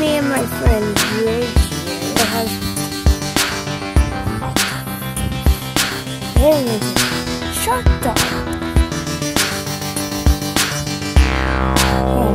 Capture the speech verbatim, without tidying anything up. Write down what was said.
me and my friend Rich. It has. There is a shark dog.